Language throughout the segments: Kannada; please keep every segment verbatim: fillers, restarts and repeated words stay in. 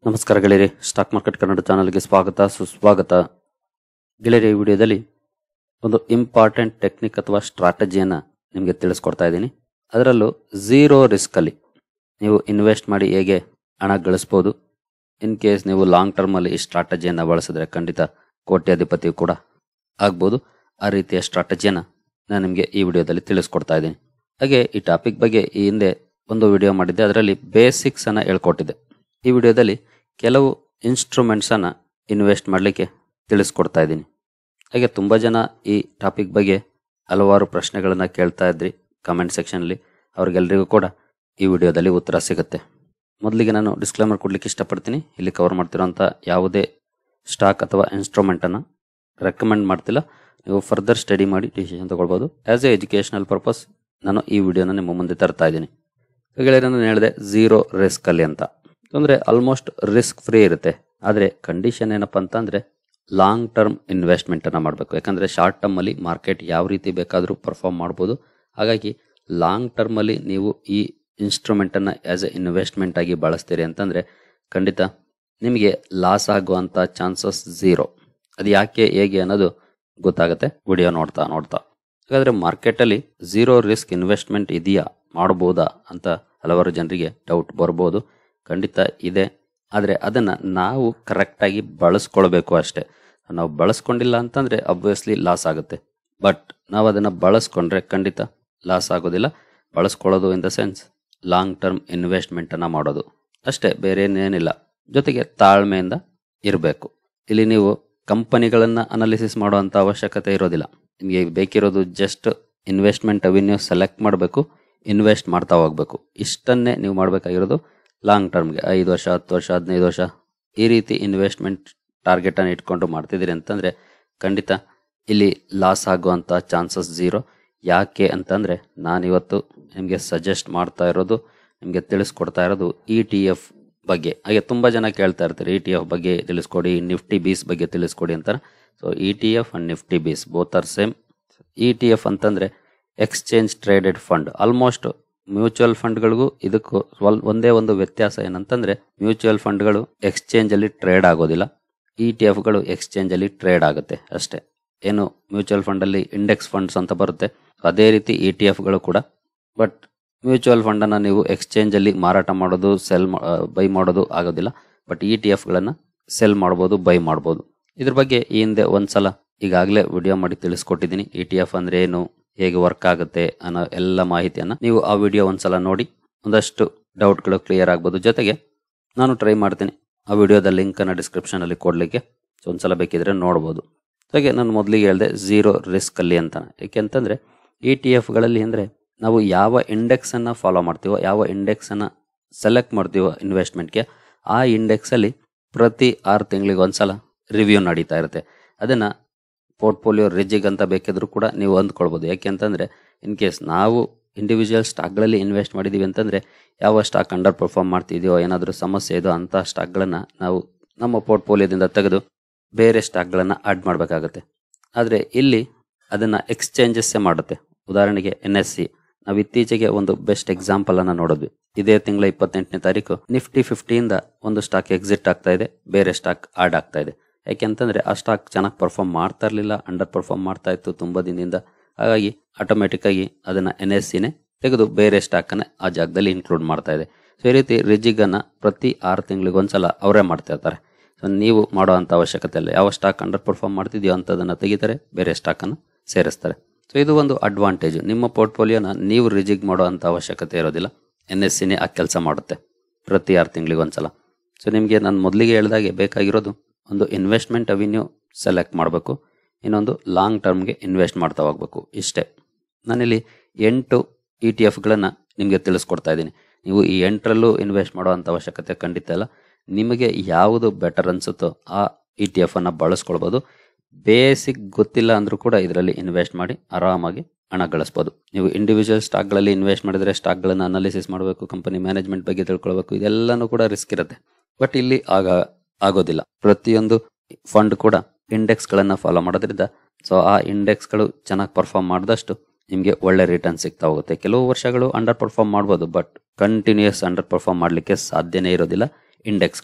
ನಮಸ್ಕಾರ ಗೆಳೆಯರಿ, ಸ್ಟಾಕ್ ಮಾರ್ಕೆಟ್ ಕನ್ನಡ ಚಾನಲ್ಗೆ ಸ್ವಾಗತ ಸುಸ್ವಾಗತ. ಗೆಳೆಯರಿ, ಈ ವಿಡಿಯೋದಲ್ಲಿ ಒಂದು ಇಂಪಾರ್ಟೆಂಟ್ ಟೆಕ್ನಿಕ್ ಅಥವಾ ಸ್ಟ್ರಾಟಜಿಯನ್ನು ನಿಮಗೆ ತಿಳಿಸ್ಕೊಡ್ತಾ ಇದ್ದೀನಿ. ಅದರಲ್ಲೂ ಝೀರೋ ರಿಸ್ಕಲ್ಲಿ ನೀವು ಇನ್ವೆಸ್ಟ್ ಮಾಡಿ ಹೇಗೆ ಹಣ ಗಳಿಸ್ಬೋದು. ಇನ್ ಕೇಸ್ ನೀವು ಲಾಂಗ್ ಟರ್ಮಲ್ಲಿ ಈ ಸ್ಟ್ರಾಟಜಿಯನ್ನು ಬಳಸಿದ್ರೆ ಖಂಡಿತ ಕೋಟ್ಯಾಧಿಪತಿಯು ಕೂಡ ಆಗ್ಬೋದು. ಆ ರೀತಿಯ ಸ್ಟ್ರಾಟಜಿಯನ್ನು ನಾನು ನಿಮಗೆ ಈ ವಿಡಿಯೋದಲ್ಲಿ ತಿಳಿಸ್ಕೊಡ್ತಾ ಇದ್ದೀನಿ. ಹಾಗೆ ಈ ಟಾಪಿಕ್ ಬಗ್ಗೆ ಈ ಹಿಂದೆ ಒಂದು ವಿಡಿಯೋ ಮಾಡಿದ್ದೆ, ಅದರಲ್ಲಿ ಬೇಸಿಕ್ಸನ್ನು ಹೇಳ್ಕೊಟ್ಟಿದ್ದೆ. ಈ ವಿಡಿಯೋದಲ್ಲಿ ಕೆಲವು ಇನ್ಸ್ಟ್ರೂಮೆಂಟ್ಸನ್ನು ಇನ್ವೆಸ್ಟ್ ಮಾಡಲಿಕ್ಕೆ ತಿಳಿಸ್ಕೊಡ್ತಾ ಇದ್ದೀನಿ. ಹಾಗೆ ತುಂಬ ಜನ ಈ ಟಾಪಿಕ್ ಬಗ್ಗೆ ಹಲವಾರು ಪ್ರಶ್ನೆಗಳನ್ನು ಕೇಳ್ತಾ ಇದ್ರಿ ಕಮೆಂಟ್ ಸೆಕ್ಷನಲ್ಲಿ. ಅವ್ರಿಗೆಲ್ಲರಿಗೂ ಕೂಡ ಈ ವಿಡಿಯೋದಲ್ಲಿ ಉತ್ತರ ಸಿಗುತ್ತೆ. ಮೊದಲಿಗೆ ನಾನು ಡಿಸ್ಕ್ಲೇಮರ್ ಕೊಡಲಿಕ್ಕೆ ಇಷ್ಟಪಡ್ತೀನಿ. ಇಲ್ಲಿ ಕವರ್ ಮಾಡ್ತಿರೋಂಥ ಯಾವುದೇ ಸ್ಟಾಕ್ ಅಥವಾ ಇನ್ಸ್ಟ್ರೂಮೆಂಟನ್ನು ರೆಕಮೆಂಡ್ ಮಾಡ್ತಿಲ್ಲ. ನೀವು ಫರ್ದರ್ ಸ್ಟಡಿ ಮಾಡಿ ಡಿಸಿಷನ್ ತೊಗೊಳ್ಬೋದು. ಆ್ಯಸ್ ಎ ಎಜುಕೇಷನಲ್ ಪರ್ಪಸ್ ನಾನು ಈ ವಿಡಿಯೋನ ನಿಮ್ಮ ಮುಂದೆ ತರ್ತಾ ಇದ್ದೀನಿ. ಹಾಗೆ ನಾನು ಹೇಳಿದೆ ಝೀರೋ ರಿಸ್ಕಲ್ಲಿ ಅಂತ. ಅಂದರೆ ಆಲ್ಮೋಸ್ಟ್ ರಿಸ್ಕ್ ಫ್ರೀ ಇರುತ್ತೆ. ಆದರೆ ಕಂಡೀಷನ್ ಏನಪ್ಪ ಅಂತಂದರೆ ಲಾಂಗ್ ಟರ್ಮ್ ಇನ್ವೆಸ್ಟ್ಮೆಂಟನ್ನು ಮಾಡಬೇಕು. ಯಾಕಂದರೆ ಶಾರ್ಟ್ ಟರ್ಮಲ್ಲಿ ಮಾರ್ಕೆಟ್ ಯಾವ ರೀತಿ ಬೇಕಾದರೂ ಪರ್ಫಾರ್ಮ್ ಮಾಡ್ಬೋದು. ಹಾಗಾಗಿ ಲಾಂಗ್ ಟರ್ಮಲ್ಲಿ ನೀವು ಈ ಇನ್ಸ್ಟ್ರೂಮೆಂಟನ್ನು ಆ್ಯಸ್ ಎ ಇನ್ವೆಸ್ಟ್ಮೆಂಟ್ ಆಗಿ ಬಳಸ್ತೀರಿ ಅಂತಂದರೆ ಖಂಡಿತ ನಿಮಗೆ ಲಾಸ್ ಆಗುವಂಥ ಚಾನ್ಸಸ್ ಝೀರೋ. ಅದು ಯಾಕೆ ಹೇಗೆ ಅನ್ನೋದು ಗೊತ್ತಾಗುತ್ತೆ ವಿಡಿಯೋ ನೋಡ್ತಾ ನೋಡ್ತಾ. ಹಾಗಾದರೆ ಮಾರ್ಕೆಟಲ್ಲಿ ಝೀರೋ ರಿಸ್ಕ್ ಇನ್ವೆಸ್ಟ್ಮೆಂಟ್ ಇದೆಯಾ, ಮಾಡ್ಬೋದಾ ಅಂತ ಹಲವಾರು ಜನರಿಗೆ ಡೌಟ್ ಬರ್ಬೋದು. ಖಂಡಿತ ಇದೆ. ಆದರೆ ಅದನ್ನು ನಾವು ಕರೆಕ್ಟಾಗಿ ಬಳಸ್ಕೊಳ್ಬೇಕು ಅಷ್ಟೇ. ನಾವು ಬಳಸ್ಕೊಂಡಿಲ್ಲ ಅಂತಂದರೆ ಅಬ್ವಿಯಸ್ಲಿ ಲಾಸ್ ಆಗುತ್ತೆ. ಬಟ್ ನಾವು ಅದನ್ನು ಬಳಸ್ಕೊಂಡ್ರೆ ಖಂಡಿತ ಲಾಸ್ ಆಗೋದಿಲ್ಲ. ಬಳಸ್ಕೊಳ್ಳೋದು in the sense long term ಇನ್ವೆಸ್ಟ್ಮೆಂಟನ್ನು ಮಾಡೋದು ಅಷ್ಟೇ, ಬೇರೆ ಏನೇನಿಲ್ಲ. ಜೊತೆಗೆ ತಾಳ್ಮೆಯಿಂದ ಇರಬೇಕು. ಇಲ್ಲಿ ನೀವು ಕಂಪನಿಗಳನ್ನು ಅನಾಲಿಸಿಸ್ ಮಾಡುವಂಥ ಅವಶ್ಯಕತೆ ಇರೋದಿಲ್ಲ. ನಿಮಗೆ ಬೇಕಿರೋದು ಜಸ್ಟ್ ಇನ್ವೆಸ್ಟ್ಮೆಂಟ್ ಅವೆನ್ಯೂ ಸೆಲೆಕ್ಟ್ ಮಾಡಬೇಕು, ಇನ್ವೆಸ್ಟ್ ಮಾಡ್ತಾ ಹೋಗಬೇಕು. ಇಷ್ಟನ್ನೇ ನೀವು ಮಾಡಬೇಕಾಗಿರೋದು. ಲಾಂಗ್ ಟರ್ಮ್ಗೆ ಐದು ವರ್ಷ ಹತ್ತು ವರ್ಷ ಹದಿನೈದು ವರ್ಷ ಈ ರೀತಿ ಇನ್ವೆಸ್ಟ್ಮೆಂಟ್ ಟಾರ್ಗೆಟನ್ನು ಇಟ್ಕೊಂಡು ಮಾಡ್ತಿದ್ದೀರಿ ಅಂತಂದರೆ ಖಂಡಿತ ಇಲ್ಲಿ ಲಾಸ್ ಆಗುವಂಥ ಚಾನ್ಸಸ್ ಝೀರೋ. ಯಾಕೆ ಅಂತಂದರೆ ನಾನಿವತ್ತು ನಿಮಗೆ ಸಜೆಸ್ಟ್ ಮಾಡ್ತಾ ಇರೋದು, ನಿಮಗೆ ತಿಳಿಸ್ಕೊಡ್ತಾ ಇರೋದು ಇ ಟಿ ಎಫ್ ಬಗ್ಗೆ. ಹಾಗೆ ತುಂಬ ಜನ ಕೇಳ್ತಾ ಇರ್ತಾರೆ ಇ ಟಿ ಎಫ್ ಬಗ್ಗೆ ತಿಳಿಸ್ಕೊಡಿ, ನಿಫ್ಟಿ ಬೀಸ್ ಬಗ್ಗೆ ತಿಳಿಸ್ಕೊಡಿ ಅಂತಾರೆ. So E T F and Nifty BeES both are same. E T F ಅಂತಂದರೆ exchange traded fund. Almost mutual ಫಂಡ್ಗಳಿಗೂ ಇದಕ್ಕೂ ಸ್ವಲ್ ಒಂದೇ ಒಂದು ವ್ಯತ್ಯಾಸ ಏನಂತಂದರೆ ಮ್ಯೂಚುವಲ್ ಫಂಡ್ಗಳು ಎಕ್ಸ್ಚೇಂಜಲ್ಲಿ ಟ್ರೇಡ್ ಆಗೋದಿಲ್ಲ, ಇ ಟಿ ಎಫ್ಗಳು ಎಕ್ಸ್ಚೇಂಜಲ್ಲಿ ಟ್ರೇಡ್ ಆಗುತ್ತೆ ಅಷ್ಟೇ. ಏನು ಮ್ಯೂಚುವಲ್ ಫಂಡಲ್ಲಿ ಇಂಡೆಕ್ಸ್ ಫಂಡ್ಸ್ ಅಂತ ಬರುತ್ತೆ, ಅದೇ ರೀತಿ ಇ ಟಿ ಎಫ್ಗಳು ಕೂಡ. ಬಟ್ ಮ್ಯೂಚುವಲ್ ಫಂಡನ್ನು ನೀವು ಎಕ್ಸ್ಚೇಂಜಲ್ಲಿ ಮಾರಾಟ ಮಾಡೋದು ಸೆಲ್ ಬೈ ಮಾಡೋದು ಆಗೋದಿಲ್ಲ. ಬಟ್ ಇ ಟಿ ಎಫ್ಗಳನ್ನು ಸೆಲ್ ಮಾಡ್ಬೋದು, ಬೈ ಮಾಡ್ಬೋದು. ಇದ್ರ ಬಗ್ಗೆ ಈ ಹಿಂದೆ ಒಂದು ಸಲ ಈಗಾಗಲೇ ವಿಡಿಯೋ ಮಾಡಿ ತಿಳಿಸ್ಕೊಟ್ಟಿದ್ದೀನಿ. ಇ ಟಿ ಎಫ್ ಅಂದರೆ ಏನು, ಹೇಗೆ ವರ್ಕ್ ಆಗುತ್ತೆ ಅನ್ನೋ ಎಲ್ಲ ಮಾಹಿತಿಯನ್ನು ನೀವು ಆ ವಿಡಿಯೋ ಒಂದ್ಸಲ ನೋಡಿ ಒಂದಷ್ಟು ಡೌಟ್ಗಳು ಕ್ಲಿಯರ್ ಆಗ್ಬೋದು. ಜೊತೆಗೆ ನಾನು ಟ್ರೈ ಮಾಡ್ತೀನಿ ಆ ವಿಡಿಯೋದ ಲಿಂಕನ್ನು ಡಿಸ್ಕ್ರಿಪ್ಷನಲ್ಲಿ ಕೊಡಲಿಕ್ಕೆ. ಸೊ ಒಂದ್ಸಲ ಬೇಕಿದ್ರೆ ನೋಡ್ಬೋದು. ಹಾಗೆ ನಾನು ಮೊದಲಿಗೆ ಹೇಳಿದೆ ಝೀರೋ ರಿಸ್ಕಲ್ಲಿ ಅಂತ. ಏಕೆಂತಂದರೆ ಇ ಟಿ ಎಫ್ಗಳಲ್ಲಿ ಅಂದರೆ ನಾವು ಯಾವ ಇಂಡೆಕ್ಸನ್ನು ಫಾಲೋ ಮಾಡ್ತೀವೋ, ಯಾವ ಇಂಡೆಕ್ಸನ್ನು ಸೆಲೆಕ್ಟ್ ಮಾಡ್ತೀವೋ ಇನ್ವೆಸ್ಟ್ಮೆಂಟ್ಗೆ, ಆ ಇಂಡೆಕ್ಸಲ್ಲಿ ಪ್ರತಿ ಆರು ತಿಂಗಳಿಗೆ ಒಂದು ಸಲ ರಿವ್ಯೂ ನಡೀತಾ ಇರುತ್ತೆ. ಅದನ್ನು ಪೋರ್ಟ್ಫೋಲಿಯೋ ರಿಜಿಗ್ ಅಂತ ಬೇಕಿದ್ರೂ ಕೂಡ ನೀವು ಅಂದ್ಕೊಳ್ಬೋದು. ಯಾಕೆ ಅಂತಂದರೆ ಇನ್ ಕೇಸ್ ನಾವು ಇಂಡಿವಿಜುವಲ್ ಸ್ಟಾಕ್ಗಳಲ್ಲಿ ಇನ್ವೆಸ್ಟ್ ಮಾಡಿದ್ದೀವಿ ಅಂತಂದರೆ ಯಾವ ಸ್ಟಾಕ್ ಅಂಡರ್ ಪರ್ಫಾರ್ಮ್ ಮಾಡ್ತಿದೆಯೋ, ಏನಾದರೂ ಸಮಸ್ಯೆ ಇದೋ ಅಂಥ ಸ್ಟಾಕ್ಗಳನ್ನು ನಾವು ನಮ್ಮ ಪೋರ್ಟ್ಫೋಲಿಯೋದಿಂದ ತೆಗೆದು ಬೇರೆ ಸ್ಟಾಕ್ಗಳನ್ನು ಆ್ಯಡ್ ಮಾಡಬೇಕಾಗತ್ತೆ. ಆದರೆ ಇಲ್ಲಿ ಅದನ್ನು ಎಕ್ಸ್ಚೇಂಜಸ್ಸೇ ಮಾಡುತ್ತೆ. ಉದಾಹರಣೆಗೆ ಎನ್ ಎಸ್ ಸಿ, ನಾವು ಇತ್ತೀಚೆಗೆ ಒಂದು ಬೆಸ್ಟ್ ಎಕ್ಸಾಂಪಲನ್ನು ನೋಡಿದ್ವಿ. ಇದೇ ತಿಂಗಳ ಇಪ್ಪತ್ತೆಂಟನೇ ತಾರೀಕು ನಿಫ್ಟಿ ಫಿಫ್ಟಿಯಿಂದ ಒಂದು ಸ್ಟಾಕ್ ಎಕ್ಸಿಟ್ ಆಗ್ತಾ ಇದೆ, ಬೇರೆ ಸ್ಟಾಕ್ ಆ್ಯಡ್ ಆಗ್ತಾ ಇದೆ. ಯಾಕೆಂತಂದರೆ ಆ ಸ್ಟಾಕ್ ಚೆನ್ನಾಗಿ ಪರ್ಫಾರ್ಮ್ ಮಾಡ್ತಾ ಇರಲಿಲ್ಲ, ಅಂಡರ್ ಪರ್ಫಾರ್ಮ್ ಮಾಡ್ತಾ ಇತ್ತು ತುಂಬ ದಿನದಿಂದ. ಹಾಗಾಗಿ ಆಟೋಮೆಟಿಕ್ಕಾಗಿ ಅದನ್ನು ಎನ್ ಎಸ್ ಸಿನೇ ತೆಗೆದು ಬೇರೆ ಸ್ಟಾಕನ್ನು ಆ ಜಾಗದಲ್ಲಿ ಇನ್ಕ್ಲೂಡ್ ಮಾಡ್ತಾ ಇದೆ. ಸೊ ಈ ರೀತಿ ರಿಜಿಗನ್ನು ಪ್ರತಿ ಆರು ತಿಂಗಳಿಗೊಂದ್ಸಲ ಅವರೇ ಮಾಡ್ತಾ ಇರ್ತಾರೆ. ಸೊ ನೀವು ಮಾಡೋ ಅಂಥ ಅವಶ್ಯಕತೆ ಇಲ್ಲ. ಯಾವ ಸ್ಟಾಕ್ ಅಂಡರ್ ಪರ್ಫಾರ್ಮ್ ಮಾಡ್ತಿದೆಯೋ ಅಂಥದನ್ನು ತೆಗಿತಾರೆ, ಬೇರೆ ಸ್ಟಾಕನ್ನು ಸೇರಿಸ್ತಾರೆ. ಸೊ ಇದು ಒಂದು ಅಡ್ವಾಂಟೇಜು. ನಿಮ್ಮ ಪೋರ್ಟ್ಫೋಲಿಯೋನ ನೀವು ರಿಜಿಗ್ ಮಾಡೋ ಅಂಥ ಅವಶ್ಯಕತೆ ಇರೋದಿಲ್ಲ. ಎನ್ ಎಸ್ ಸಿನೇ ಆ ಕೆಲಸ ಮಾಡುತ್ತೆ ಪ್ರತಿ ಆರು ತಿಂಗಳಿಗೊಂದ್ಸಲ. ಸೊ ನಿಮಗೆ ನಾನು ಮೊದಲಿಗೆ ಹೇಳಿದಾಗೆ ಬೇಕಾಗಿರೋದು ಒಂದು ಇನ್ವೆಸ್ಟ್ಮೆಂಟ್ ಅವೆನ್ಯೂ ಸೆಲೆಕ್ಟ್ ಮಾಡಬೇಕು, ಇನ್ನೊಂದು ಲಾಂಗ್ ಟರ್ಮ್ಗೆ ಇನ್ವೆಸ್ಟ್ ಮಾಡ್ತಾ ಹೋಗಬೇಕು. ಇಷ್ಟೇ. ನಾನಿಲ್ಲಿ ಎಂಟು ಇ ಟಿ ಎಫ್ಗಳನ್ನು ನಿಮಗೆ ತಿಳಿಸ್ಕೊಡ್ತಾ ಇದ್ದೀನಿ. ನೀವು ಈ ಎಂಟರಲ್ಲೂ ಇನ್ವೆಸ್ಟ್ ಮಾಡೋ ಅಂಥ ಅವಶ್ಯಕತೆ ಖಂಡಿತ ಇಲ್ಲ. ನಿಮಗೆ ಯಾವುದು ಬೆಟರ್ ಅನಿಸುತ್ತೋ ಆ ಇ ಟಿ ಎಫನ್ನು ಬಳಸ್ಕೊಳ್ಬೋದು. ಬೇಸಿಕ್ ಗೊತ್ತಿಲ್ಲ ಅಂದರೂ ಕೂಡ ಇದರಲ್ಲಿ ಇನ್ವೆಸ್ಟ್ ಮಾಡಿ ಆರಾಮಾಗಿ ಹಣ ಗಳಿಸ್ಬೋದು. ನೀವು ಇಂಡಿವಿಜುವಲ್ ಸ್ಟಾಕ್ಗಳಲ್ಲಿ ಇನ್ವೆಸ್ಟ್ ಮಾಡಿದರೆ ಸ್ಟಾಕ್ಗಳನ್ನು ಅನಾಲಿಸಿಸ್ ಮಾಡಬೇಕು, ಕಂಪನಿ ಮ್ಯಾನೇಜ್ಮೆಂಟ್ ಬಗ್ಗೆ ತಿಳ್ಕೊಳ್ಬೇಕು, ಇದೆಲ್ಲನೂ ಕೂಡ ರಿಸ್ಕ್ ಇರುತ್ತೆ. ಬಟ್ ಇಲ್ಲಿ ಆಗ ಆಗೋದಿಲ್ಲ. ಪ್ರತಿಯೊಂದು ಫಂಡ್ ಕೂಡ ಇಂಡೆಕ್ಸ್ಗಳನ್ನು ಫಾಲೋ ಮಾಡೋದ್ರಿಂದ ಸೊ ಆ ಇಂಡೆಕ್ಸ್ಗಳು ಚೆನ್ನಾಗಿ ಪರ್ಫಾರ್ಮ್ ಮಾಡಿದಷ್ಟು ನಿಮಗೆ ಒಳ್ಳೆ ರಿಟರ್ನ್ ಸಿಗ್ತಾ ಹೋಗುತ್ತೆ. ಕೆಲವು ವರ್ಷಗಳು ಅಂಡರ್ ಪರ್ಫಾರ್ಮ್ ಮಾಡ್ಬೋದು, ಬಟ್ ಕಂಟಿನ್ಯೂಯಸ್ ಅಂಡರ್ ಪರ್ಫಾರ್ಮ್ ಮಾಡಲಿಕ್ಕೆ ಸಾಧ್ಯನೇ ಇರೋದಿಲ್ಲ ಇಂಡೆಕ್ಸ್ಗಳು.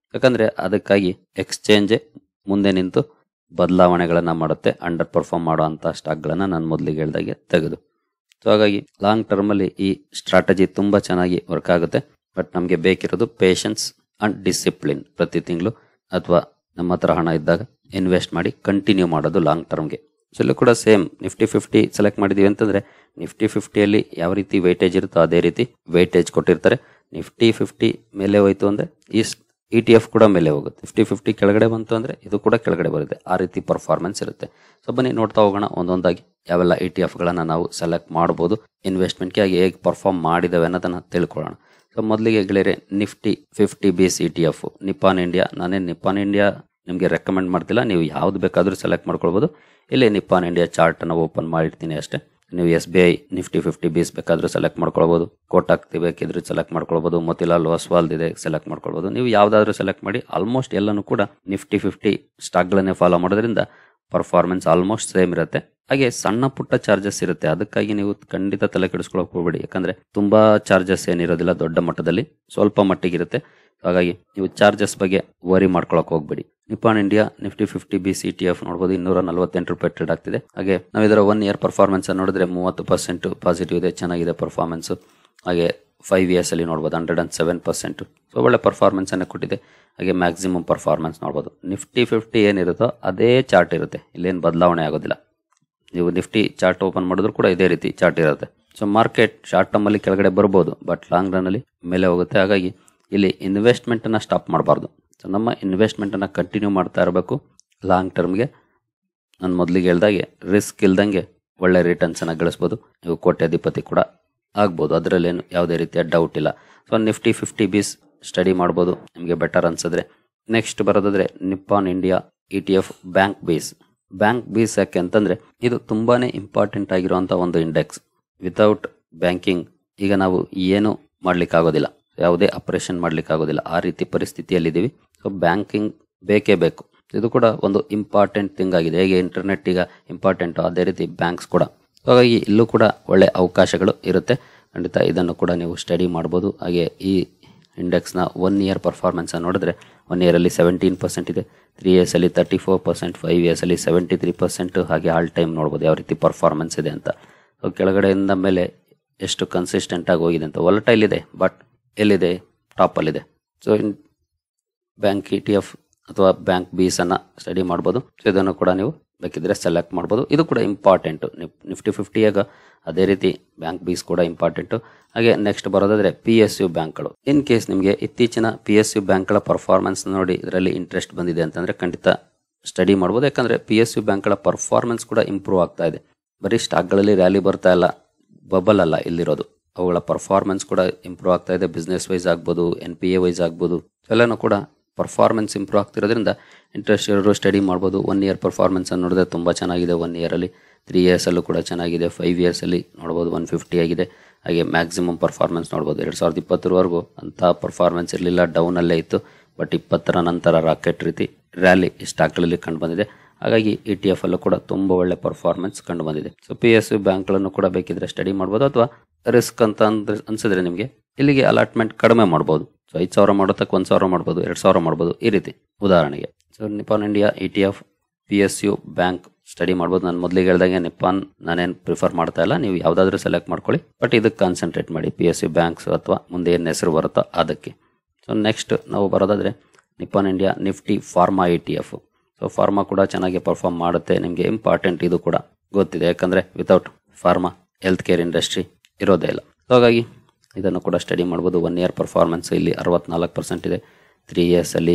ಯಾಕಂದ್ರೆ ಅದಕ್ಕಾಗಿ ಎಕ್ಸ್ಚೇಂಜ್ ಮುಂದೆ ನಿಂತು ಬದಲಾವಣೆಗಳನ್ನ ಮಾಡುತ್ತೆ ಅಂಡರ್ ಪರ್ಫಾರ್ಮ್ ಮಾಡೋ ಅಂತ ಸ್ಟಾಕ್ಗಳನ್ನ ನಾನು ಮೊದಲಿಗೆ ಹೇಳ್ದಾಗೆ ತೆಗೆದು. ಸೊ ಹಾಗಾಗಿ ಲಾಂಗ್ ಟರ್ಮ್ ಅಲ್ಲಿ ಈ ಸ್ಟ್ರಾಟಜಿ ತುಂಬಾ ಚೆನ್ನಾಗಿ ವರ್ಕ್ ಆಗುತ್ತೆ. ಬಟ್ ನಮಗೆ ಬೇಕಿರೋದು ಪೇಷನ್ಸ್ ಅಂಡ್ ಡಿಸಿಪ್ಲಿನ್. ಪ್ರತಿ ತಿಂಗಳು ಅಥವಾ ನಮ್ಮ ಹತ್ರ ಹಣ ಇದ್ದಾಗ ಇನ್ವೆಸ್ಟ್ ಮಾಡಿ ಕಂಟಿನ್ಯೂ ಮಾಡೋದು ಲಾಂಗ್ ಟರ್ಮ್ಗೆ. ಸೊ ಇಲ್ಲೂ ಕೂಡ ಸೇಮ್ ನಿಫ್ಟಿ ಫಿಫ್ಟಿ ಸೆಲೆಕ್ಟ್ ಮಾಡಿದೀವಿ ಅಂತಂದ್ರೆ ನಿಫ್ಟಿ ಫಿಫ್ಟಿಯಲ್ಲಿ ಯಾವ ರೀತಿ ವೆಯ್ಟೇಜ್ ಇರುತ್ತೋ ಅದೇ ರೀತಿ ವೆಯ್ಟೇಜ್ ಕೊಟ್ಟಿರ್ತಾರೆ. ನಿಫ್ಟಿ ಫಿಫ್ಟಿ ಮೇಲೆ ಹೋಯ್ತು ಅಂದ್ರೆ ಈ ಇ ಟಿ ಎಫ್ ಕೂಡ ಮೇಲೆ ಹೋಗುತ್ತೆ. ನಿಫ್ಟಿ ಫಿಫ್ಟಿ ಕೆಳಗಡೆ ಬಂತು ಅಂದ್ರೆ ಇದು ಕೂಡ ಕೆಳಗಡೆ ಬರುತ್ತೆ. ಆ ರೀತಿ ಪರ್ಫಾರ್ಮೆನ್ಸ್ ಇರುತ್ತೆ. ಸೊ ಬನ್ನಿ ನೋಡ್ತಾ ಹೋಗೋಣ ಒಂದೊಂದಾಗಿ ಯಾವೆಲ್ಲ ಇ ಟಿ ಎಫ್ ಗಳನ್ನ ನಾವು ಸೆಲೆಕ್ಟ್ ಮಾಡಬಹುದು, ಇನ್ವೆಸ್ಟ್ಮೆಂಟ್ಗೆ ಆಗಿ ಹೇಗೆ ಪರ್ಫಾರ್ಮ್ ಮಾಡಿದಾವೆ ಅನ್ನೋದನ್ನ ತಿಳ್ಕೊಳ್ಳೋಣ. ಸೊ ಮೊದಲಿಗೆ ಗೆಳೆಯರೆ Nifty fifty BeES E T F Nippon India. ನಾನೇ ನಿಪ್ಪಾನ್ ಇಂಡಿಯಾ ನಿಮಗೆ ರೆಕಮೆಂಡ್ ಮಾಡ್ತಿಲ್ಲ, ನೀವು ಯಾವ್ದು ಬೇಕಾದ್ರೂ ಸೆಲೆಕ್ಟ್ ಮಾಡ್ಕೊಳ್ಬಹುದು. ಇಲ್ಲಿ ನಿಪ್ಪಾನ್ ಇಂಡಿಯಾ ಚಾರ್ಟ್ ಅನ್ನು ಓಪನ್ ಮಾಡಿರ್ತೀನಿ ಅಷ್ಟೇ. ನೀವು S B I Nifty fifty BeES ಬೇಕಾದ್ರೂ ಸೆಲೆಕ್ಟ್ ಮಾಡ್ಕೊಳ್ಬಹುದು, ಕೋಟಕ್ ಬೇಕಿದ್ರು ಸೆಲೆಕ್ಟ್ ಮಾಡ್ಕೊಳ್ಬಹುದು, ಮೋತಿಲಾಲ್ ಒಸ್ವಾಲ್ ಇದೆ ಸೆಲೆಕ್ಟ್ ಮಾಡ್ಕೊಳ್ಬಹುದು. ನೀವು ಯಾವ್ದಾದ್ರು ಸೆಲೆಕ್ಟ್ ಮಾಡಿ. ಆಲ್ಮೋಸ್ಟ್ ಎಲ್ಲಾನು ಕೂಡ ನಿಫ್ಟಿ ಫಿಫ್ಟಿ ಸ್ಟಾಕ್ ಗಳನ್ನೇ ಫಾಲೋ ಮಾಡೋದ್ರಿಂದ ಪರ್ಫಾರ್ಮೆನ್ಸ್ ಆಲ್ಮೋಸ್ಟ್ ಸೇಮ್ ಇರುತ್ತೆ. ಹಾಗೆ ಸಣ್ಣ ಪುಟ್ಟ ಚಾರ್ಜಸ್ ಇರುತ್ತೆ, ಅದಕ್ಕಾಗಿ ನೀವು ಖಂಡಿತ ತಲೆ ಕೆಡಿಸ್ಕೊಳಕ್ ಹೋಗ್ಬೇಡಿ. ಯಾಕಂದ್ರೆ ತುಂಬಾ ಚಾರ್ಜಸ್ ಏನಿರೋದಿಲ್ಲ, ದೊಡ್ಡ ಮಟ್ಟದಲ್ಲಿ ಸ್ವಲ್ಪ ಮಟ್ಟಿಗಿರುತ್ತೆ. ಹಾಗಾಗಿ ನೀವು ಚಾರ್ಜಸ್ ಬಗ್ಗೆ ವರಿ ಮಾಡ್ಕೊಳಕ್ ಹೋಗ್ಬೇಡಿ. Nippon India Nifty fifty B C T F ನೋಡಬಹುದು, ಇನ್ನೂರ ನಲವತ್ತೆಂಟು ರೂಪಾಯಿ ಟ್ರೇಡ್ ಆಗ್ತಿದೆ. ಹಾಗೆ ನಾವು ಇದರ ಒನ್ ಇಯರ್ ಪರ್ಫಾರ್ಮೆನ್ಸ್ ನೋಡಿದ್ರೆ ಮೂವತ್ತು ಪರ್ಸೆಂಟ್ ಪಾಸಿಟಿವ್ ಇದೆ, ಚೆನ್ನಾಗಿದೆ ಪರ್ಫಾರ್ಮೆನ್ಸ್. ಹಾಗೆ ಫೈವ್ ಇಯರ್ಸ್ ಅಲ್ಲಿ ನೋಡಬಹುದು hundred and seven percent. So ಒಳ್ಳೆ ಪರ್ಫಾರ್ಮೆನ್ಸ್ ಅನ್ನು ಕೊಟ್ಟಿದೆ. ಹಾಗೆ ಮ್ಯಾಕ್ಸಿಮಮ್ ಪರ್ಫಾರ್ಮೆನ್ಸ್ ನೋಡಬಹುದು. ನಿಫ್ಟಿ ಫಿಫ್ಟಿ ಏನಿರುತ್ತೋ ಅದೇ ಚಾರ್ಟ್ ಇರುತ್ತೆ, ಇಲ್ಲೇನು ಬದಲಾವಣೆ ಆಗೋದಿಲ್ಲ. ನೀವು ನಿಫ್ಟಿ ಚಾರ್ಟ್ ಓಪನ್ ಮಾಡಿದ್ರು ಕೂಡ ಇದೇ ರೀತಿ ಚಾರ್ಟ್ ಇರುತ್ತೆ. ಸೊ ಮಾರ್ಕೆಟ್ ಶಾರ್ಟ್ ಟರ್ಮ್ ಅಲ್ಲಿ ಕೆಳಗಡೆ ಬರ್ಬೋದು, ಬಟ್ ಲಾಂಗ್ ರನ್ ಅಲ್ಲಿ ಮೇಲೆ ಹೋಗುತ್ತೆ. ಹಾಗಾಗಿ ಇಲ್ಲಿ ಇನ್ವೆಸ್ಟ್ಮೆಂಟ್ ಅನ್ನ ಸ್ಟಾಪ್ ಮಾಡಬಾರ್ದು. ಸೊ ನಮ್ಮ ಇನ್ವೆಸ್ಟ್ಮೆಂಟ್ ಅನ್ನ ಕಂಟಿನ್ಯೂ ಮಾಡ್ತಾ ಇರಬೇಕು ಲಾಂಗ್ ಟರ್ಮ್ಗೆ. ನಾನು ಮೊದಲಿಗೆ ಹೇಳ್ದಾಗೆ ರಿಸ್ಕ್ ಇಲ್ದಂಗೆ ಒಳ್ಳೆ ರಿಟರ್ನ್ಸ್ ಅನ್ನ ಗಳಿಸಬಹುದು. ನೀವು ಕೋಟ್ಯಾಧಿಪತಿ ಕೂಡ ಆಗ್ಬೋದು, ಅದರಲ್ಲೇನು ಯಾವುದೇ ರೀತಿಯ ಡೌಟ್ ಇಲ್ಲ. So Nifty fifty BeES study ಮಾಡ್ಬೋದು ನಿಮಗೆ ಬೆಟರ್ ಅನ್ಸಿದ್ರೆ. ನೆಕ್ಸ್ಟ್ ಬರೋದಾದ್ರೆ Nippon India E T F bank BeES. Bank BeES ಯಾಕೆ ಅಂತಂದ್ರೆ ಇದು ತುಂಬಾನೇ ಇಂಪಾರ್ಟೆಂಟ್ ಆಗಿರುವಂತ ಒಂದು ಇಂಡೆಕ್ಸ್. ವಿತೌಟ್ ಬ್ಯಾಂಕಿಂಗ್ ಈಗ ನಾವು ಏನು ಮಾಡ್ಲಿಕ್ಕೆ ಆಗೋದಿಲ್ಲ, ಯಾವುದೇ ಆಪರೇಷನ್ ಮಾಡ್ಲಿಕ್ಕೆ ಆಗೋದಿಲ್ಲ, ಆ ರೀತಿ ಪರಿಸ್ಥಿತಿಯಲ್ಲಿದ್ದೀವಿ. ಸೊ ಬ್ಯಾಂಕಿಂಗ್ ಬೇಕೇ ಬೇಕು. ಇದು ಕೂಡ ಒಂದು ಇಂಪಾರ್ಟೆಂಟ್ ಥಿಂಗ್ ಆಗಿದೆ. ಹೇಗೆ ಇಂಟರ್ನೆಟ್ ಈಗ ಇಂಪಾರ್ಟೆಂಟ್, ಅದೇ ರೀತಿ ಬ್ಯಾಂಕ್ಸ್ ಕೂಡ. ಹಾಗಾಗಿ ಇಲ್ಲೂ ಕೂಡ ಒಳ್ಳೆ ಅವಕಾಶಗಳು ಇರುತ್ತೆ. ಖಂಡಿತ ಇದನ್ನು ಕೂಡ ನೀವು ಸ್ಟಡಿ ಮಾಡ್ಬೋದು. ಹಾಗೆ ಈ ಇಂಡೆಕ್ಸ್ನ ಒನ್ ಇಯರ್ ಪರ್ಫಾರ್ಮೆನ್ಸ್ ನೋಡಿದ್ರೆ ಒನ್ ಇಯರ್ ಅಲ್ಲಿ ಸೆವೆಂಟೀನ್ ಪರ್ಸೆಂಟ್ ಇದೆ, ತ್ರೀ ಇಯರ್ಸ್ ಅಲ್ಲಿ thirty four percent, five years ಅಲ್ಲಿ ಸೆವೆಂಟಿ ತ್ರೀ ಪರ್ಸೆಂಟ್. ಹಾಗೆ ಆಲ್ ಟೈಮ್ ನೋಡ್ಬೋದು ಯಾವ ರೀತಿ ಪರ್ಫಾರ್ಮೆನ್ಸ್ ಇದೆ ಅಂತ. ಸೊ ಕೆಳಗಡೆಯಿಂದ ಮೇಲೆ ಎಷ್ಟು ಕನ್ಸಿಸ್ಟೆಂಟ್ ಆಗಿ ಹೋಗಿದೆ ಅಂತ. ವಾಲಟೈಲ್ ಇದೆ, ಬಟ್ ಎಲ್ಲಿದೆ? ಟಾಪ್ ಅಲ್ಲಿದೆ. So in bank E T F ಅಥವಾ ಬ್ಯಾಂಕ್ ಬೀಸ್ ಅನ್ನ ಸ್ಟಡಿ ಮಾಡ್ಬೋದು. ಸೊ ಇದನ್ನು ಕೂಡ ನೀವು ಬೇಕಿದ್ರೆ ಸೆಲೆಕ್ಟ್ ಮಾಡ್ಬೋದು. ಇದು ಕೂಡ ಇಂಪಾರ್ಟೆಂಟ್. ನಿಫ್ಟಿ ಫಿಫ್ಟಿಯಾಗ ಅದೇ ರೀತಿ ಬ್ಯಾಂಕ್ ಬೀಸ್ ಕೂಡ ಇಂಪಾರ್ಟೆಂಟ್. ಹಾಗೆ ನೆಕ್ಸ್ಟ್ ಬರೋದಾದ್ರೆ ಪಿ ಎಸ್ ಯು ಬ್ಯಾಂಕ್ಗಳು. ಇನ್ ಕೇಸ್ ನಿಮಗೆ ಇತ್ತೀಚಿನ ಪಿ ಎಸ್ ಯು ಬ್ಯಾಂಕ್ಗಳ ಪರ್ಫಾರ್ಮೆನ್ಸ್ ನೋಡಿ ಇದರಲ್ಲಿ ಇಂಟ್ರೆಸ್ಟ್ ಬಂದಿದೆ ಅಂತಂದ್ರೆ ಖಂಡಿತ ಸ್ಟಡಿ ಮಾಡ್ಬೋದು. ಯಾಕಂದ್ರೆ ಪಿ ಎಸ್ ಯು ಬ್ಯಾಂಕ್ಗಳ ಪರ್ಫಾರ್ಮೆನ್ಸ್ ಕೂಡ ಇಂಪ್ರೂವ್ ಆಗ್ತಾ ಇದೆ. ಬರೀ ಸ್ಟಾಕ್ಗಳಲ್ಲಿ ರ್ಯಾಲಿ ಬರ್ತಾ ಇಲ್ಲ, ಬಬಲ್ ಅಲ್ಲ ಇಲ್ಲಿರೋದು. ಅವುಗಳ ಪರ್ಫಾರ್ಮೆನ್ಸ್ ಕೂಡ ಇಂಪ್ರೂವ್ ಆಗ್ತಾ ಇದೆ. ಬಿಸ್ನೆಸ್ ವೈಸ್ ಆಗ್ಬೋದು, ಎನ್ ಪಿ ಎ ವೈಸ್ ಆಗ್ಬೋದು, ಎಲ್ಲನೂ ಕೂಡ ಪರ್ಫಾರ್ಮೆನ್ಸ್ ಇಂಪ್ರೂವ್ ಆಗ್ತಿರೋದ್ರಿಂದ ಇಂಟ್ರೆಸ್ಟ್ ಇರೋರು ಸ್ಟಡಿ ಮಾಡ್ಬೋದು. ಒನ್ ಇಯರ್ ಪರ್ಫಾರ್ಮೆನ್ಸ್ ಅನ್ನು ನೋಡಿದ್ರೆ ತುಂಬ ಚೆನ್ನಾಗಿದೆ. ಒನ್ ಇಯರಲ್ಲಿ ತ್ರೀ ಇಯರ್ಸಲ್ಲೂ ಕೂಡ ಚೆನ್ನಾಗಿದೆ. ಫೈವ್ ಇಯರ್ಸಲ್ಲಿ ನೋಡ್ಬೋದು ಒನ್ ಫಿಫ್ಟಿ ಆಗಿದೆ. ಹಾಗೆ ಮ್ಯಾಕ್ಸಿಮಮ್ ಪರ್ಫಾರ್ಮೆನ್ಸ್ ನೋಡ್ಬೋದು. ಎರಡು ಸಾವಿರದ ಇಪ್ಪತ್ತರವರೆಗೂ ಅಂಥ ಪರ್ಫಾರ್ಮೆನ್ಸ್ ಇರಲಿಲ್ಲ, ಡೌನಲ್ಲೇ ಇತ್ತು. ಬಟ್ ಇಪ್ಪತ್ತರ ನಂತರ ರಾಕೆಟ್ ರೀತಿ ರ್ಯಾಲಿ ಸ್ಟಾಕ್ಗಳಲ್ಲಿ ಕಂಡು ಬಂದಿದೆ. ಹಾಗಾಗಿ ಇ ಟಿ ಎಫ್ ಅಲ್ಲೂ ಕೂಡ ತುಂಬ ಒಳ್ಳೆ ಪರ್ಫಾರ್ಮೆನ್ಸ್ ಕಂಡು ಬಂದಿದೆ. ಸೊ ಪಿ ಎಸ್ ಯು ಬ್ಯಾಂಕ್ಗಳನ್ನು ಕೂಡ ಬೇಕಿದ್ರೆ ಸ್ಟಡಿ ಮಾಡ್ಬೋದು. ಅಥವಾ ರಿಸ್ಕ್ ಅಂತ ಅಂದ್ರೆ ಅನ್ಸಿದ್ರೆ ನಿಮಗೆ ಇಲ್ಲಿಗೆ ಅಲಾಟ್ಮೆಂಟ್ ಕಡಿಮೆ ಮಾಡ್ಬೋದು. ಸೊ ಐದು ಸಾವಿರ ಮಾಡೋತಕ್ಕೆ ಒಂದು ಸಾವಿರ ಮಾಡ್ಬೋದು, ಎರಡು ಸಾವಿರ ಮಾಡ್ಬೋದು, ಈ ರೀತಿ ಉದಾಹರಣೆಗೆ. So Nippon India E T F P S U bank study ಮಾಡ್ಬೋದು. ನಾನು ಮೊದಲಿಗೆ ಹೇಳ್ದಂಗೆ ನಿಪ್ಪಾನ್ ನಾನೇನು ಪ್ರಿಫರ್ ಮಾಡ್ತಾ ಇಲ್ಲ, ನೀವು ಯಾವುದಾದ್ರೂ ಸೆಲೆಕ್ಟ್ ಮಾಡ್ಕೊಳ್ಳಿ. ಬಟ್ ಇದಕ್ಕೆ ಕಾನ್ಸಂಟ್ರೇಟ್ ಮಾಡಿ, ಪಿ ಎಸ್ ಯು ಬ್ಯಾಂಕ್ಸ್ ಅಥವಾ ಮುಂದೆ ಏನು ಹೆಸರು ಬರುತ್ತೋ ಅದಕ್ಕೆ. ಸೊ ನೆಕ್ಸ್ಟ್ ನಾವು ಬರೋದಾದ್ರೆ Nippon India Nifty pharma E T F. So pharma ಕೂಡ ಚೆನ್ನಾಗಿ ಪರ್ಫಾರ್ಮ್ ಮಾಡುತ್ತೆ. ನಿಮಗೆ ಇಂಪಾರ್ಟೆಂಟ್ ಇದು ಕೂಡ ಗೊತ್ತಿದೆ, ಯಾಕಂದರೆ without pharma health care industry ಇರೋದೇ ಇಲ್ಲ. ಸೊ ಹಾಗಾಗಿ ಇದನ್ನು ಕೂಡ ಸ್ಟಡಿ ಮಾಡ್ಬೋದು. ಒನ್ ಇಯರ್ ಪರ್ಫಾರ್ಮೆನ್ಸ್ ಇಲ್ಲಿ ಅರವತ್ನಾಲ್ಕು ಪರ್ಸೆಂಟ್ ಇದೆ, ತ್ರೀ ಇಯರ್ಸಲ್ಲಿ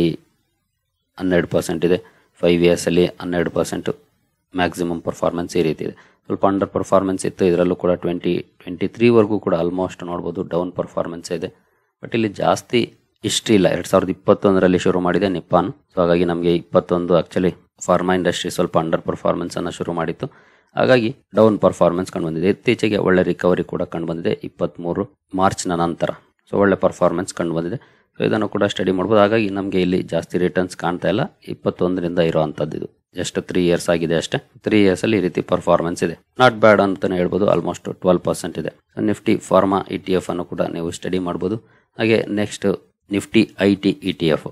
ಹನ್ನೆರಡು ಪರ್ಸೆಂಟ್ ಇದೆ, ಫೈವ್ ಇಯರ್ಸಲ್ಲಿ ಹನ್ನೆರಡು ಪರ್ಸೆಂಟು ಮ್ಯಾಕ್ಸಿಮಮ್ ಪರ್ಫಾರ್ಮೆನ್ಸ್ ಈ ರೀತಿ ಇದೆ. ಸ್ವಲ್ಪ ಅಂಡರ್ ಪರ್ಫಾರ್ಮೆನ್ಸ್ ಇತ್ತು, ಇದರಲ್ಲೂ ಕೂಡ ಟ್ವೆಂಟಿ ಟ್ವೆಂಟಿ ತ್ರೀವರೆಗೂ ಕೂಡ ಆಲ್ಮೋಸ್ಟ್ ನೋಡ್ಬೋದು ಡೌನ್ ಪರ್ಫಾರ್ಮೆನ್ಸ್ ಇದೆ. ಬಟ್ ಇಲ್ಲಿ ಜಾಸ್ತಿ ಹಿಸ್ಟ್ರಿ ಇಲ್ಲ. ಎರಡು ಸಾವಿರದ ಇಪ್ಪತ್ತೊಂದರಲ್ಲಿ ಶುರು ಮಾಡಿದೆ ನಿಪ್ಪಾನ್. ಸೊ ಹಾಗಾಗಿ ನಮಗೆ ಇಪ್ಪತ್ತೊಂದು ಆ್ಯಕ್ಚುಲಿ ಫಾರ್ಮಾ ಇಂಡಸ್ಟ್ರಿ ಸ್ವಲ್ಪ ಅಂಡರ್ ಪರ್ಫಾರ್ಮೆನ್ಸನ್ನು ಶುರು ಮಾಡಿತ್ತು. ಹಾಗಾಗಿ ಡೌನ್ ಪರ್ಫಾರ್ಮೆನ್ಸ್ ಕಂಡು ಬಂದಿದೆ. ಇತ್ತೀಚೆಗೆ ಒಳ್ಳೆ ರಿಕವರಿ ಕೂಡ ಕಂಡು ಬಂದಿದೆ ಇಪ್ಪತ್ತ್ಮೂರು ಮಾರ್ಚ್ನ ನಂತರ. ಸೊ ಒಳ್ಳೆ ಪರ್ಫಾರ್ಮೆನ್ಸ್ ಕಂಡು ಬಂದಿದೆ. ಸೊ ಇದನ್ನು ಕೂಡ ಸ್ಟಡಿ ಮಾಡ್ಬೋದು. ಹಾಗಾಗಿ ನಮಗೆ ಇಲ್ಲಿ ಜಾಸ್ತಿ ರಿಟರ್ನ್ಸ್ ಕಾಣ್ತಾ ಇಲ್ಲ. ಇಪ್ಪತ್ತೊಂದರಿಂದ ಇರೋ ಅಂಥದ್ದು ಇದು ಜಸ್ಟ್ ತ್ರೀ ಇಯರ್ಸ್ ಆಗಿದೆ ಅಷ್ಟೇ. ತ್ರೀ ಇಯರ್ಸಲ್ಲಿ ಈ ರೀತಿ ಪರ್ಫಾರ್ಮೆನ್ಸ್ ಇದೆ. ನಾಟ್ ಬ್ಯಾಡ್ ಅಂತಲೇ ಹೇಳ್ಬೋದು. ಆಲ್ಮೋಸ್ಟ್ ಟ್ವೆಲ್ ಪರ್ಸೆಂಟ್ ಇದೆ. So Nifty pharma E T F ಅನ್ನು ಕೂಡ ನೀವು ಸ್ಟಡಿ ಮಾಡ್ಬೋದು. ಹಾಗೆ next Nifty I T E T F.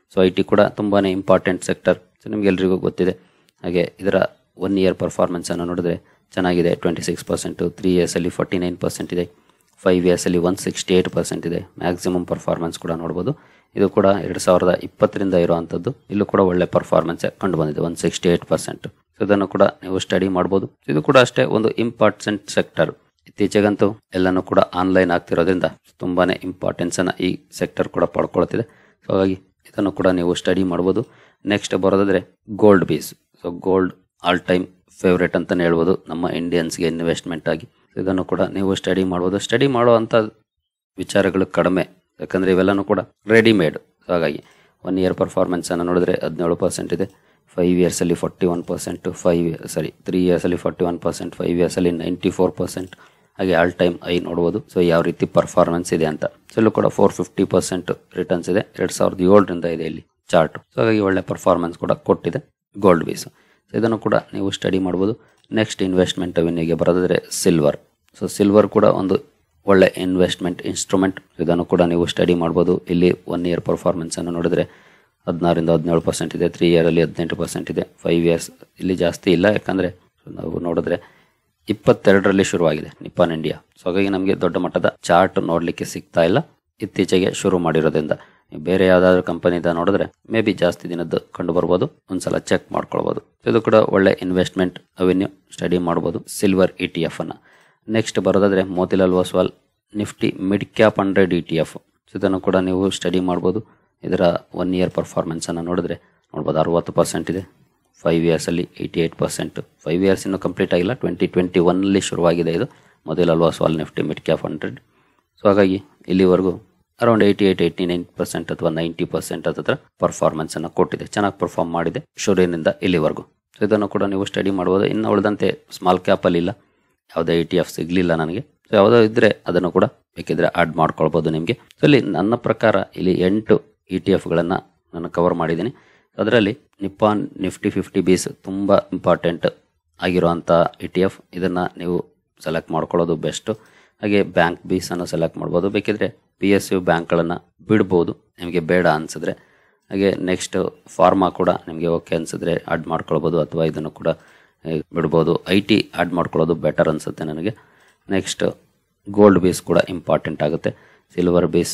So I T ಕೂಡ ತುಂಬಾನೇ ಇಂಪಾರ್ಟೆಂಟ್ ಸೆಕ್ಟರ್, ಸೊ ನಿಮ್ಗೆಲ್ರಿಗೂ ಗೊತ್ತಿದೆ. ಹಾಗೆ ಇದರ ಒನ್ ಇಯರ್ ಪರ್ಫಾರ್ಮೆನ್ಸ್ ಅನ್ನು ನೋಡಿದ್ರೆ ಚೆನ್ನಾಗಿದೆ, twenty six percent, three years ಅಲ್ಲಿ ಫಾರ್ಟಿ ನೈನ್ ಪರ್ಸೆಂಟ್ ಇದೆ, ಫೈವ್ ಇಯರ್ಸ್ ಅಲ್ಲಿ ಒನ್ ಸಿಕ್ಸ್ಟಿ ಏಟ್ ಪರ್ಸೆಂಟ್ ಇದೆ. ಮ್ಯಾಕ್ಸಿಮಮ್ ಪರ್ಫಾರ್ಮೆನ್ಸ್ ಕೂಡ ನೋಡ್ಬೋದು. ಇದು ಕೂಡ ಎರಡು ಸಾವಿರದ ಇಪ್ಪತ್ತರಿಂದ ಇರುವಂಥದ್ದು. ಇಲ್ಲೂ ಕೂಡ ಒಳ್ಳೆ ಪರ್ಫಾರ್ಮೆನ್ಸ್ ಕಂಡು ಬಂದಿದೆ, one sixty eight percent. So ಇದನ್ನು ಕೂಡ ನೀವು ಸ್ಟಡಿ ಮಾಡ್ಬೋದು. ಇದು ಕೂಡ ಅಷ್ಟೇ ಒಂದು ಇಂಪಾರ್ಟೆಂಟ್ ಸೆಕ್ಟರ್. ಇತ್ತೀಚೆಗಂತೂ ಎಲ್ಲನೂ ಕೂಡ ಆನ್ಲೈನ್ ಆಗ್ತಿರೋದ್ರಿಂದ ತುಂಬಾನೇ ಇಂಪಾರ್ಟೆನ್ಸ್ ಅನ್ನ ಈ ಸೆಕ್ಟರ್ ಕೂಡ ಪಡ್ಕೊಳ್ತಿದೆ. ಸೊ ಹಾಗಾಗಿ ಇದನ್ನು ಕೂಡ ನೀವು ಸ್ಟಡಿ ಮಾಡ್ಬೋದು. ನೆಕ್ಸ್ಟ್ ಬರೋದಾದ್ರೆ gold BeES. So gold all time favourite ಅಂತಾನೆ ಹೇಳ್ಬೋದು ನಮ್ಮ ಇಂಡಿಯನ್ಸ್ಗೆ ಇನ್ವೆಸ್ಟ್ಮೆಂಟ್ ಆಗಿ. ಇದನ್ನು ಕೂಡ ನೀವು ಸ್ಟಡಿ ಮಾಡ್ಬೋದು. ಸ್ಟಡಿ ಮಾಡುವಂಥ ವಿಚಾರಗಳು ಕಡಿಮೆ, ಯಾಕಂದ್ರೆ ಇವೆಲ್ಲನೂ ಕೂಡ ರೆಡಿಮೇಡ್. ಹಾಗಾಗಿ ಒನ್ ಇಯರ್ ಪರ್ಫಾರ್ಮೆನ್ಸ್ ಅನ್ನು ನೋಡಿದ್ರೆ ಹದಿನೇಳು ಪರ್ಸೆಂಟ್ ಇದೆ, ಫೈವ್ ಇಯರ್ಸ್ ಅಲ್ಲಿ forty one percent, five sorry three years ಅಲ್ಲಿ forty one percent, five years ಅಲ್ಲಿ ನೈಂಟಿ ಫೋರ್ ಪರ್ಸೆಂಟ್. ಹಾಗೆ ಆಲ್ ಟೈಮ್ ಐ ನೋಡ್ಬೋದು. ಸೊ ಯಾವ ರೀತಿ ಪರ್ಫಾರ್ಮೆನ್ಸ್ ಇದೆ ಅಂತ. ಸೊ ಇಲ್ಲೂ ಕೂಡ ಫೋರ್ ಫಿಫ್ಟಿ ಪರ್ಸೆಂಟ್ ರಿಟರ್ನ್ಸ್ ಇದೆ, ಎರಡ್ ಸಾವಿರದ ಏಳರಿಂದ ಇದೆ ಇಲ್ಲಿ ಚಾರ್ಟ್. ಸೊ ಹಾಗಾಗಿ ಒಳ್ಳೆ ಪರ್ಫಾರ್ಮೆನ್ಸ್ ಕೂಡ ಕೊಟ್ಟಿದೆ ಗೋಲ್ಡ್ ಬೀಸ್. ಸೊ ಇದನ್ನು ಕೂಡ ನೀವು ಸ್ಟಡಿ ಮಾಡ್ಬೋದು. ನೆಕ್ಸ್ಟ್ ಇನ್ವೆಸ್ಟ್ಮೆಂಟ್ ಅವೆನ್ಯೂಗೆ ಬರೋದಾದ್ರೆ ಸಿಲ್ವರ್. ಸೊ ಸಿಲ್ವರ್ ಕೂಡ ಒಂದು ಒಳ್ಳೆ ಇನ್ವೆಸ್ಟ್ಮೆಂಟ್ ಇನ್ಸ್ಟ್ರೂಮೆಂಟ್. ಇದನ್ನು ಕೂಡ ನೀವು ಸ್ಟಡಿ ಮಾಡ್ಬೋದು. ಇಲ್ಲಿ ಒನ್ ಇಯರ್ ಪರ್ಫಾರ್ಮೆನ್ಸ್ ಅನ್ನು ನೋಡಿದ್ರೆ ಹದಿನಾರರಿಂದ ಹದಿನೇಳು ಪರ್ಸೆಂಟ್ ಇದೆ, ತ್ರೀ ಇಯರ್ ಅಲ್ಲಿ ಹದಿನೆಂಟು ಪರ್ಸೆಂಟ್ ಇದೆ, ಫೈವ್ ಇಯರ್ಸ್ ಇಲ್ಲಿ ಜಾಸ್ತಿ ಇಲ್ಲ, ಯಾಕಂದ್ರೆ ನಾವು ನೋಡಿದ್ರೆ ಇಪ್ಪತ್ತೆರಡರಲ್ಲಿ ಶುರುವಾಗಿದೆ ನಿಪ್ಪಾನ್ ಇಂಡಿಯಾ. ಸೊ ಹಾಗಾಗಿ ನಮಗೆ ದೊಡ್ಡ ಮಟ್ಟದ ಚಾರ್ಟ್ ನೋಡ್ಲಿಕ್ಕೆ ಸಿಗ್ತಾ ಇಲ್ಲ, ಇತ್ತೀಚೆಗೆ ಶುರು ಮಾಡಿರೋದ್ರಿಂದ. ಬೇರೆ ಯಾವ್ದಾದ್ರು ಕಂಪನಿದ ನೋಡಿದ್ರೆ ಮೇ ಬಿ ಜಾಸ್ತಿ ದಿನದ್ದು ಕಂಡು ಬರ್ಬೋದು, ಒಂದ್ಸಲ ಚೆಕ್ ಮಾಡ್ಕೊಳ್ಬಹುದು. ಇದು ಕೂಡ ಒಳ್ಳೆ ಇನ್ವೆಸ್ಟ್ಮೆಂಟ್ ಅವೆನ್ಯೂ, ಸ್ಟಡಿ ಮಾಡ್ಬೋದು ಸಿಲ್ವರ್ ಇ ಟಿ ಎಫ್ ಅನ್ನ. ನೆಕ್ಸ್ಟ್ ಬರೋದಾದ್ರೆ Motilal Oswal Nifty mid cap hundred E T F. ಇದನ್ನು ಕೂಡ ನೀವು ಸ್ಟಡಿ ಮಾಡ್ಬೋದು. ಇದರ ಒನ್ ಇಯರ್ ಪರ್ಫಾರ್ಮೆನ್ಸ್ ಅನ್ನು ನೋಡಿದ್ರೆ ನೋಡ್ಬೋದು ಅರವತ್ತು ಪರ್ಸೆಂಟ್ ಇದೆ, ಫೈವ್ ಇಯರ್ಸ್ ಅಲ್ಲಿ eighty eight percent. Five years ಇನ್ನೂ ಕಂಪ್ಲೀಟ್ ಆಗಿಲ್ಲ, ಟ್ವೆಂಟಿ ಟ್ವೆಂಟಿ ಒನ್ ಅಲ್ಲಿ ಶುರುವಾಗಿದೆ ಇದು Motilal Oswal Nifty mid cap hundred. So ಹಾಗಾಗಿ ಇಲ್ಲಿವರೆಗೂ around eighty eight eighty nine percent ಅಥವಾ ನೈಂಟಿ ಪರ್ಸೆಂಟ್ ಹತ್ರ ಪರ್ಫಾರ್ಮೆನ್ಸ್ ಅನ್ನು ಕೊಟ್ಟಿದೆ, ಚೆನ್ನಾಗಿ ಪರ್ಫಾರ್ಮ್ ಮಾಡಿದೆ ಶುರುವಿನಿಂದ ಇಲ್ಲಿವರೆಗೂ. ಸೊ ಇದನ್ನು ಕೂಡ ನೀವು ಸ್ಟಡಿ ಮಾಡ್ಬೋದು. ಇನ್ನು ಉಳಿದಂತೆ ಸ್ಮಾಲ್ ಕ್ಯಾಪ್ ಅಲ್ಲಿ ಇಲ್ಲ, ಯಾವುದೇ ಇ ಟಿ ಎಫ್ ಸಿಗ್ಲಿಲ್ಲ ನನಗೆ. ಸೊ ಯಾವುದೋ ಇದ್ರೆ ಅದನ್ನು ಕೂಡ ಬೇಕಿದ್ರೆ ಆಡ್ ಮಾಡ್ಕೊಳ್ಬಹುದು ನಿಮಗೆ. ಸೊ ಇಲ್ಲಿ ನನ್ನ ಪ್ರಕಾರ ಇಲ್ಲಿ ಎಂಟು ಇ ಟಿ ಎಫ್ ಗಳನ್ನ ನಾನು ಕವರ್ ಮಾಡಿದ್ದೀನಿ. ಅದರಲ್ಲಿ ನಿಪ್ಪಾನ್ ನಿಫ್ಟಿ ಫಿಫ್ಟಿ ಬೀಸ್ ತುಂಬಾ ಇಂಪಾರ್ಟೆಂಟ್ ಆಗಿರುವಂತ ಇ ಟಿ ಎಫ್. ಇದನ್ನ ನೀವು ಸೆಲೆಕ್ಟ್ ಮಾಡ್ಕೊಳ್ಳೋದು ಬೆಸ್ಟ್. ಹಾಗೆ ಬ್ಯಾಂಕ್ ಬೀಸ್ ಅನ್ನು ಸೆಲೆಕ್ಟ್ ಮಾಡ್ಬೋದು, ಬೇಕಿದ್ರೆ ಪಿ ಎಸ್ ಯು ಬ್ಯಾಂಕ್ಗಳನ್ನು ಬಿಡ್ಬೋದು ನಿಮಗೆ ಬೇಡ ಅನ್ಸಿದ್ರೆ. ಹಾಗೆ ನೆಕ್ಸ್ಟ್ ಫಾರ್ಮಾ ಕೂಡ ನಿಮಗೆ ಓಕೆ ಅನ್ಸಿದ್ರೆ ಆಡ್ ಮಾಡ್ಕೊಳ್ಬೋದು, ಅಥವಾ ಇದನ್ನು ಕೂಡ ಬಿಡ್ಬೋದು. ಐ ಟಿ ಆಡ್ ಮಾಡ್ಕೊಳ್ಳೋದು ಬೆಟರ್ ಅನ್ಸುತ್ತೆ ನನಗೆ. ನೆಕ್ಸ್ಟ್ ಗೋಲ್ಡ್ ಬೇಸ್ ಕೂಡ ಇಂಪಾರ್ಟೆಂಟ್ ಆಗುತ್ತೆ, ಸಿಲ್ವರ್ ಬೇಸ್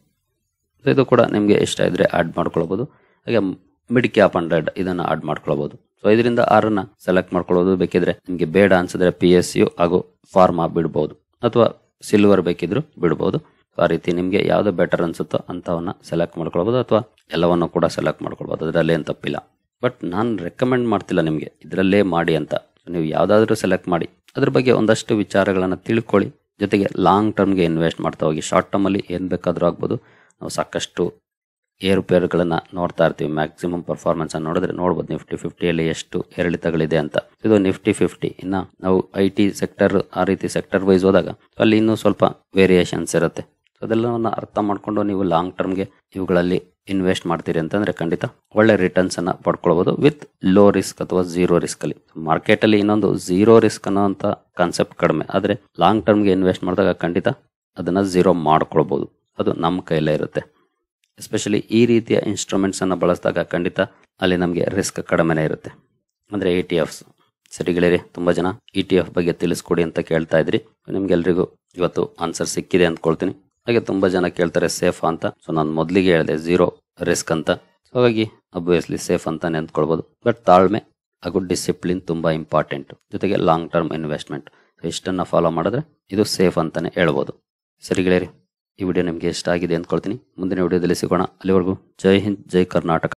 ಇದು ಕೂಡ ನಿಮಗೆ ಇಷ್ಟ ಇದ್ರೆ ಆಡ್ ಮಾಡ್ಕೊಳ್ಬೋದು. ಹಾಗೆ ಮಿಡ್ ಕ್ಯಾಪ್ ಹಂಡ್ರೆಡ್ ಇದನ್ನು ಆಡ್ ಮಾಡ್ಕೊಳ್ಬೋದು. ಸೊ ಇದರಿಂದ ಆರನ್ನ ಸೆಲೆಕ್ಟ್ ಮಾಡ್ಕೊಳ್ಳೋದು, ಬೇಕಿದ್ರೆ ನಿಮಗೆ ಬೇಡ ಅನ್ಸಿದ್ರೆ ಪಿ ಎಸ್ ಯು ಹಾಗೂ ಫಾರ್ಮಾ ಬಿಡ್ಬೋದು, ಅಥವಾ ಸಿಲ್ವರ್ ಬೇಕಿದ್ರು ಬಿಡ್ಬೋದು. ಆ ರೀತಿ ನಿಮಗೆ ಯಾವ್ದು ಬೆಟರ್ ಅನ್ಸುತ್ತೋ ಅಂತವನ್ನ ಸೆಲೆಕ್ಟ್ ಮಾಡ್ಕೊಳ್ಬೋದು, ಅಥವಾ ಎಲ್ಲವನ್ನು ಕೂಡ ಸೆಲೆಕ್ಟ್ ಮಾಡ್ಕೊಳ್ಬೋದು, ಅದರಲ್ಲೇ ಏನು ತಪ್ಪಿಲ್ಲ. ಬಟ್ ನಾನು ರೆಕಮೆಂಡ್ ಮಾಡ್ತಿಲ್ಲ ನಿಮಗೆ ಇದರಲ್ಲೇ ಮಾಡಿ ಅಂತ. ನೀವು ಯಾವ್ದಾದ್ರು ಸೆಲೆಕ್ಟ್ ಮಾಡಿ, ಅದ್ರ ಬಗ್ಗೆ ಒಂದಷ್ಟು ವಿಚಾರಗಳನ್ನ ತಿಳ್ಕೊಳ್ಳಿ. ಜೊತೆಗೆ ಲಾಂಗ್ ಟರ್ಮ್ಗೆ ಇನ್ವೆಸ್ಟ್ ಮಾಡ್ತಾ ಹೋಗಿ. ಶಾರ್ಟ್ ಟರ್ಮ್ ಅಲ್ಲಿ ಏನ್ ಬೇಕಾದ್ರೂ ಆಗ್ಬೋದು. ನಾವು ಸಾಕಷ್ಟು ಏರುಪೇರುಗಳನ್ನ ನೋಡ್ತಾ ಇರ್ತೀವಿ. ಮ್ಯಾಕ್ಸಿಮಮ್ ಪರ್ಫಾರ್ಮೆನ್ಸ್ ಅನ್ನು ನೋಡಿದ್ರೆ ನೋಡ್ಬೋದು ನಿಫ್ಟಿ ಫಿಫ್ಟಿಯಲ್ಲಿ ಎಷ್ಟು ಏರಿಳಿತಗಳಿದೆ ಅಂತ. ಇದು ನಿಫ್ಟಿ ಫಿಫ್ಟಿ. ಇನ್ನ ನಾವು ಐ ಟಿ ಸೆಕ್ಟರ್ ಆ ರೀತಿ ಸೆಕ್ಟರ್ ವೈಸ್ ಹೋದಾಗ ಅಲ್ಲಿ ಇನ್ನೂ ಸ್ವಲ್ಪ ವೇರಿಯೇಷನ್ಸ್ ಇರುತ್ತೆ. ಅದೆಲ್ಲವನ್ನ ಅರ್ಥ ಮಾಡ್ಕೊಂಡು ನೀವು ಲಾಂಗ್ ಟರ್ಮ್ಗೆ ಇವುಗಳಲ್ಲಿ ಇನ್ವೆಸ್ಟ್ ಮಾಡ್ತೀರಿ ಅಂತಂದ್ರೆ ಖಂಡಿತ ಒಳ್ಳೆ ರಿಟರ್ನ್ಸ್ ಅನ್ನ ಪಡ್ಕೊಳ್ಬಹುದು ವಿತ್ ಲೋ ರಿಸ್ಕ್ ಅಥವಾ ಝೀರೋ ರಿಸ್ಕ್ ಅಲ್ಲಿ. ಮಾರ್ಕೆಟ್ ಅಲ್ಲಿ ಇನ್ನೊಂದು ಝೀರೋ ರಿಸ್ಕ್ ಅನ್ನೋಂತ ಕಾನ್ಸೆಪ್ಟ್ ಕಡಿಮೆ, ಆದ್ರೆ ಲಾಂಗ್ ಟರ್ಮ್ಗೆ ಇನ್ವೆಸ್ಟ್ ಮಾಡಿದಾಗ ಖಂಡಿತ ಅದನ್ನ ಝೀರೋ ಮಾಡ್ಕೊಳ್ಬಹುದು. ಅದು ನಮ್ಮ ಕೈಲೇ ಇರುತ್ತೆ. ಎಸ್ಪೆಷಲಿ ಈ ರೀತಿಯ ಇನ್ಸ್ಟ್ರೂಮೆಂಟ್ಸ್ ಅನ್ನ ಬಳಸಿದಾಗ ಖಂಡಿತ ಅಲ್ಲಿ ನಮಗೆ ರಿಸ್ಕ್ ಕಡಿಮೆನೇ ಇರುತ್ತೆ. ಅಂದ್ರೆ ಇ ಟಿ ಎಫ್ಸ್. ಸರಿಗಳೇ, ತುಂಬಾ ಜನ ಇ ಟಿ ಎಫ್ ಬಗ್ಗೆ ತಿಳಿಸ್ಕೊಡಿ ಅಂತ ಕೇಳ್ತಾ ಇದ್ರಿ. ನಿಮ್ಗೆಲ್ರಿಗೂ ಇವತ್ತು ಆನ್ಸರ್ ಸಿಕ್ಕಿದೆ ಅಂದ್ಕೊಳ್ತೀನಿ. ಹಾಗೆ ತುಂಬಾ ಜನ ಕೇಳ್ತಾರೆ ಸೇಫ್ ಅಂತ. ಸೊ ನಾನು ಮೊದಲಿಗೆ ಹೇಳಿದೆ ಝೀರೋ ರಿಸ್ಕ್ ಅಂತ. ಸೊ ಹಾಗಾಗಿ ಅಬ್ವಿಯಸ್ಲಿ ಸೇಫ್ ಅಂತಾನೆ ಅಂದ್ಕೊಳ್ಬಹುದು. ಬಟ್ ತಾಳ್ಮೆ ಹಾಗೂ ಡಿಸಿಪ್ಲಿನ್ ತುಂಬಾ ಇಂಪಾರ್ಟೆಂಟ್. ಜೊತೆಗೆ ಲಾಂಗ್ ಟರ್ಮ್ ಇನ್ವೆಸ್ಟ್ಮೆಂಟ್ ಇಷ್ಟನ್ನ ಫಾಲೋ ಮಾಡಿದ್ರೆ ಇದು ಸೇಫ್ ಅಂತಾನೆ ಹೇಳ್ಬೋದು. ಸರಿಗಳೇ, ಈ ವಿಡಿಯೋ ನಿಮಗೆ ಇಷ್ಟ ಆಗಿದೆ ಅಂದ್ಕೊಳ್ತೀನಿ. ಮುಂದಿನ ವಿಡಿಯೋದಲ್ಲಿ ಸಿಗೋಣ. ಅಲ್ಲಿವರೆಗೂ ಜೈ ಹಿಂದ್, ಜೈ ಕರ್ನಾಟಕ.